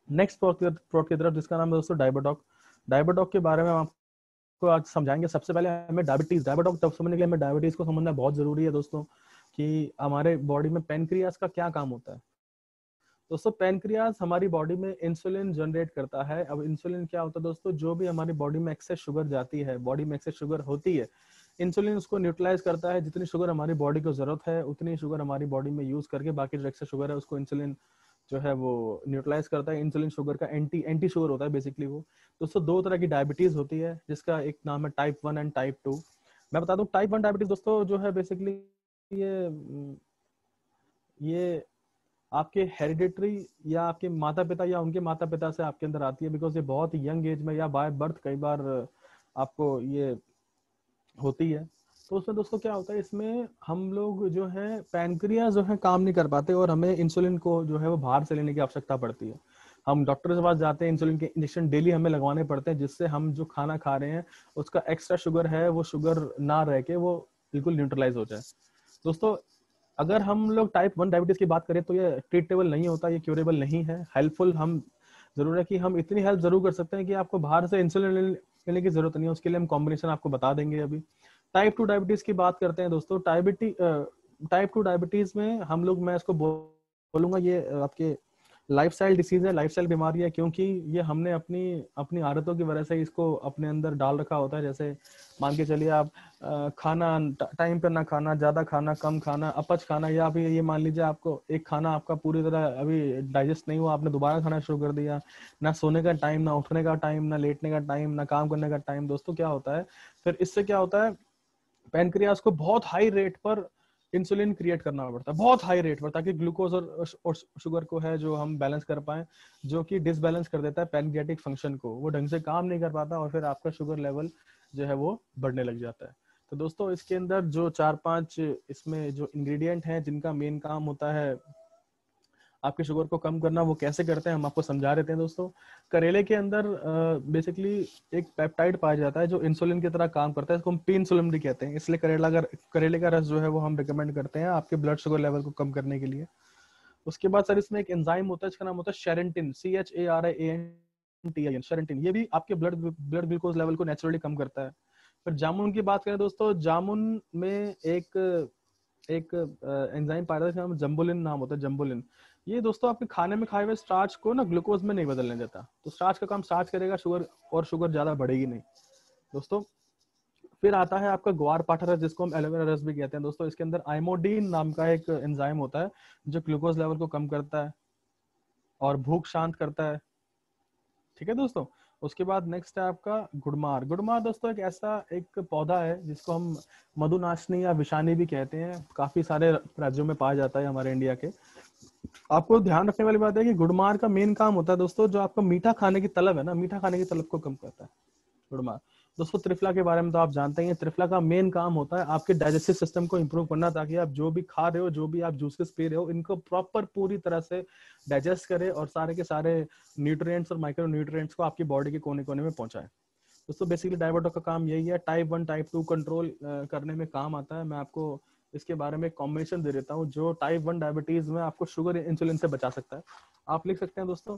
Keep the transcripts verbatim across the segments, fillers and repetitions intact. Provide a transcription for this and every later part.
Next product की तरफ, जिसका नाम है दोस्तों डायबेटॉक। डायबेटॉक के बारे में हम आपको आज समझाएंगे। सबसे पहले हमें डायबिटीज, डायबेटॉक तब समझने के लिए हमें डायबिटीज को समझना बहुत जरूरी है दोस्तों, कि हमारे बॉडी में पेनक्रियाज का क्या काम होता है। दोस्तों पेनक्रियाज हमारी बॉडी में इंसुलिन जनरेट करता है। अब इंसुलिन क्या होता है दोस्तों, जो भी हमारी बॉडी में एक्सेस शुगर जाती है, बॉडी में एक्सेस शुगर होती है, इंसुलिन उसको न्यूट्रलाइज करता है। जितनी शुगर हमारी बॉडी को जरूरत है उतनी शुगर हमारी बॉडी में यूज करके बाकी जो एक्सेस शुगर है उसको इंसुलिन जो है वो न्यूट्रलाइज करता है। इंसुलिन शुगर का एंटी एंटी शुगर होता है बेसिकली वो। दोस्तों दो तरह की डायबिटीज होती है, जिसका एक नाम है type one and type two. मैं बता दूं टाइप वन डायबिटीज दोस्तों जो है बेसिकली ये ये आपके हेरिडिटरी या आपके माता पिता या उनके माता पिता से आपके अंदर आती है, बिकॉज ये बहुत यंग एज में या बाय बर्थ कई बार आपको ये होती है। तो उसमें दोस्तों क्या होता है, इसमें हम लोग जो है पैनक्रिया जो है काम नहीं कर पाते और हमें इंसुलिन को जो है वो बाहर से लेने की आवश्यकता पड़ती है। हम डॉक्टर के पास जाते हैं, इंसुलिन के इंजेक्शन डेली हमें लगवाने पड़ते हैं, जिससे हम जो खाना खा रहे हैं उसका एक्स्ट्रा शुगर है वो शुगर ना रह के वो बिल्कुल न्यूट्रलाइज हो जाए। दोस्तों अगर हम लोग टाइप वन डायबिटीज की बात करें तो ये ट्रीटेबल नहीं होता, ये क्यूरेबल नहीं है। हेल्पफुल हम जरूर है कि हम इतनी हेल्प जरूर कर सकते हैं कि आपको बाहर से इंसुलिन लेने की जरूरत नहीं है। उसके लिए हम कॉम्बिनेशन आपको बता देंगे। अभी टाइप टू डायबिटीज की बात करते हैं दोस्तों। डायबिटी टाइप टू डायबिटीज में हम लोग, मैं इसको बोलूंगा ये आपके लाइफस्टाइल डिसीज है, लाइफस्टाइल बीमारी है, क्योंकि ये हमने अपनी अपनी आदतों की वजह से इसको अपने अंदर डाल रखा होता है। जैसे मान के चलिए आप खाना टाइम पर ना खाना, ज्यादा खाना, कम खाना, अपच खाना, या फिर ये मान लीजिए आपको एक खाना आपका पूरी तरह अभी डाइजेस्ट नहीं हुआ, आपने दोबारा खाना शुरू कर दिया। ना सोने का टाइम, ना उठने का टाइम, ना लेटने का टाइम, ना काम करने का टाइम। दोस्तों क्या होता है फिर, इससे क्या होता है, पैनक्रियास को बहुत हाई रेट पर इंसुलिन क्रिएट करना पड़ता है, बहुत हाई रेट पर, ताकि ग्लूकोज और, और शुगर को है जो हम बैलेंस कर पाए, जो कि डिसबैलेंस कर देता है पैनक्रियाटिक फंक्शन को। वो ढंग से काम नहीं कर पाता और फिर आपका शुगर लेवल जो है वो बढ़ने लग जाता है। तो दोस्तों इसके अंदर जो चार पांच इसमें जो इंग्रेडिएंट हैं जिनका मेन काम होता है आपके शुगर को कम करना, वो कैसे करते हैं हम आपको समझा देते हैं दोस्तों। करेले के अंदर बेसिकली एक पेप्टाइड पाया जाता है जो इंसुलिन की तरह काम करता है, इसको हम पी इंसुलिन भी कहते हैं। इसलिए करेला का करेले का रस जो है वो हम रिकमेंड करते हैं आपके ब्लड शुगर लेवल को कम करने के लिए। उसके बाद सर इसमें एक एंजाइम होता है जिसका नाम होता है charantin, C H A R A N T I N एन, शेरेंटिन। ये भी आपके ब्लड ब्लड ग्लूकोज लेवल को नेचुरली कम करता है। फिर जामुन की बात करें दोस्तों, जामुन में एक एक एंजाइम पाया जाता है जिसका जम्बुलिन नाम होता है, जम्बुलिन। ये दोस्तों आपके खाने में खाए हुए स्टार्च को ना ग्लूकोज में नहीं बदलने देता, तो स्टार्च का काम स्टार्च करेगा, शुगर और शुगर ज्यादा बढ़ेगी नहीं दोस्तों। फिर आता है आपका ग्वार पाठा रस, जिसको हम एलोवेरा रस भी कहते हैं दोस्तों। इसके अंदर आइमोडीन नाम का एक एंजाइम होता है जो ग्लूकोज लेवल को कम करता है और भूख शांत करता है। ठीक है दोस्तों। उसके बाद नेक्स्ट है आपका गुड़मार। गुड़मार दोस्तों एक ऐसा एक पौधा है जिसको हम मधुनाशनी या विषानी भी कहते हैं, काफी सारे राज्यों में पाया जाता है हमारे इंडिया के। आपको ध्यान रखने वाली बात है कि गुड़मार का मेन काम होता है दोस्तों, जो आपका मीठा खाने की तलब है ना, मीठा खाने की तलब को कम करता है गुड़मार। दोस्तों त्रिफला के बारे में तो आप जानते ही हैं, त्रिफला का मेन काम होता है आपके डाइजेस्टिव सिस्टम को इंप्रूव करना, ताकि आप जो भी खा रहे हो, जो भी आप जूसेस पी रहे हो, इनको प्रॉपर पूरी तरह से डाइजेस्ट करे और सारे के सारे न्यूट्रिएंट्स और माइक्रो न्यूट्रिएंट्स को आपकी बॉडी के कोने कोने में पहुंचाए। दोस्तों बेसिकली डायबिटीज का काम यही है, type one type two control करने में काम आता है। मैं आपको इसके बारे में कॉम्बिनेशन दे देता हूँ जो टाइप वन डायबिटीज में आपको शुगर इंसुलिन से बचा सकता है। आप लिख सकते हैं दोस्तों,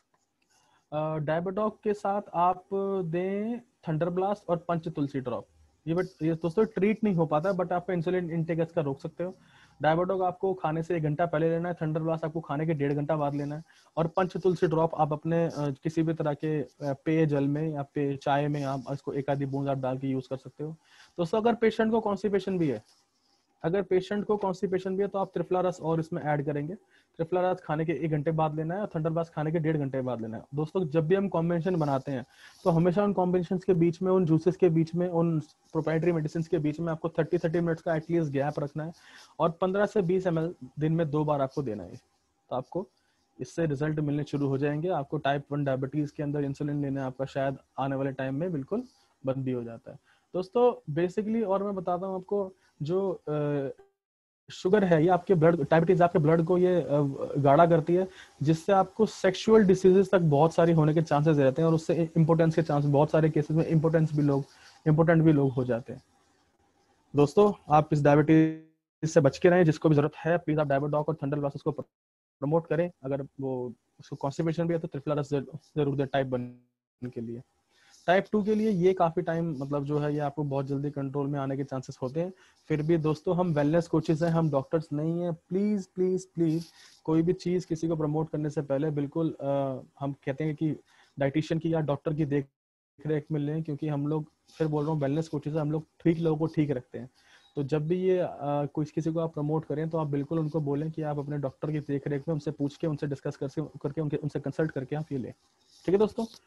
डायबिटॉक के साथ आप दें थंडर ब्लास्ट और पंच तुलसी ड्रॉप। ये बट ये दोस्तों ट्रीट नहीं हो पाता, बट आपका इंसुलिन इंटेक इसका रोक सकते हो। डायबिटॉक आपको खाने से एक घंटा पहले लेना है, थंडर ब्लास्ट आपको खाने के डेढ़ घंटा बाद लेना है, और पंच तुलसी ड्रॉप आप अपने किसी भी तरह के पेय जल में या पेय चाय में आप इसको एक आधी बूंद आप डाल के यूज कर सकते हो। दोस्तों अगर पेशेंट को कॉन्स्टिपेशन भी है, अगर पेशेंट को कॉन्स्टिपेशन भी है तो आप त्रिफला रस और इसमें ऐड करेंगे। त्रिफला रस खाने के एक घंटे बाद लेना है और थंडर ब्लास्ट खाने के डेढ़ घंटे बाद लेना है। दोस्तों जब भी हम कॉम्बिनेशन बनाते हैं तो हमेशा उन कॉम्बिनेशन के बीच में, उन जूसेस के बीच में, उन प्रोप्राइटरी मेडिसिन के बीच में आपको थर्टी थर्टी मिनट्स का एटलीस्ट गैप रखना है, और पंद्रह से बीस एम एल दिन में दो बार आपको देना है। तो आपको इससे रिजल्ट मिलने शुरू हो जाएंगे। आपको टाइप वन डायबिटीज के अंदर इंसुलिन लेना आपका शायद आने वाले टाइम में बिल्कुल बंद भी हो जाता है दोस्तों। बेसिकली और मैं बताता हूँ आपको, जो शुगर है ये आपके ब्लड, डायबिटीज आपके ब्लड को ये गाढ़ा करती है, जिससे आपको सेक्सुअल डिसीजेस तक बहुत सारी होने के चांसेस रहते हैं, और उससे इम्पोर्टेंस के चांस, बहुत सारे केसेस में इम्पोर्टेंस भी लोग इम्पोर्टेंट भी लोग हो जाते हैं। दोस्तों आप इस डायबिटीज से बच के रहें, जिसको भी जरूरत है प्लीज आप डायबिटॉक और थंडर ग्लासेस को प्रमोट करें। अगर वो उसको कॉन्स्टिपेशन भी है तो त्रिफला रस जरूर दें टाइप वन के लिए। टाइप टू के लिए ये काफी टाइम मतलब जो है ये आपको बहुत जल्दी कंट्रोल में आने के चांसेस होते हैं। फिर भी दोस्तों हम वेलनेस कोचेस हैं, हम डॉक्टर्स नहीं हैं। प्लीज प्लीज प्लीज कोई भी चीज किसी को प्रमोट करने से पहले बिल्कुल आ, हम कहते हैं कि डाइटिशियन की या डॉक्टर की देख रेख में लें, क्योंकि हम लोग फिर बोल रहा हूँ वेलनेस कोचेस हम लोग ठीक लोगों को ठीक रखते हैं। तो जब भी ये आ, कुछ किसी को आप प्रमोट करें तो आप बिल्कुल उनको बोलें कि आप अपने डॉक्टर की देख रेख में उनसे पूछ के उनसे डिस्कस करके करके उनके उनसे कंसल्ट करके आप ये लें। ठीक है दोस्तों।